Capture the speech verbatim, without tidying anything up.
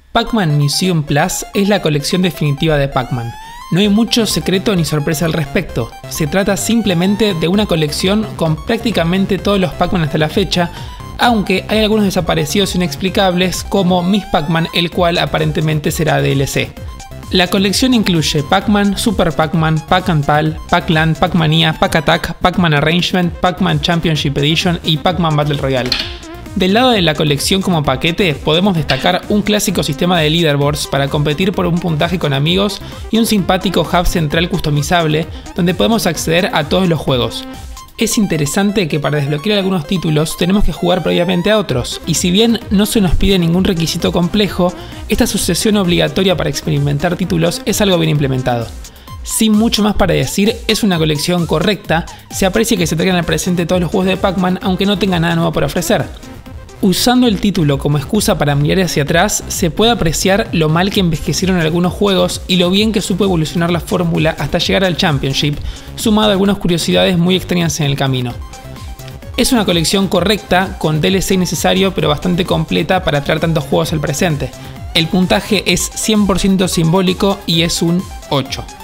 Pac-Man Museum Plus es la colección definitiva de Pac-Man. No hay mucho secreto ni sorpresa al respecto. Se trata simplemente de una colección con prácticamente todos los Pac-Man hasta la fecha, aunque hay algunos desaparecidos inexplicables como Miss Pac-Man, el cual aparentemente será D L C. La colección incluye Pac-Man, Super Pac-Man, Pac-and-Pal, Pac-Land, Pac-Mania, Pac-Attack, Pac-Man Arrangement, Pac-Man Championship Edition y Pac-Man Battle Royale. Del lado de la colección como paquete podemos destacar un clásico sistema de leaderboards para competir por un puntaje con amigos y un simpático hub central customizable donde podemos acceder a todos los juegos. Es interesante que para desbloquear algunos títulos tenemos que jugar previamente a otros, y si bien no se nos pide ningún requisito complejo, esta sucesión obligatoria para experimentar títulos es algo bien implementado. Sin mucho más para decir, es una colección correcta, se aprecia que se traigan al presente todos los juegos de Pac-Man aunque no tenga nada nuevo por ofrecer. Usando el título como excusa para mirar hacia atrás, se puede apreciar lo mal que envejecieron algunos juegos y lo bien que supo evolucionar la fórmula hasta llegar al Championship, sumado a algunas curiosidades muy extrañas en el camino. Es una colección correcta, con D L C necesario pero bastante completa para traer tantos juegos al presente. El puntaje es cien por ciento simbólico y es un ocho.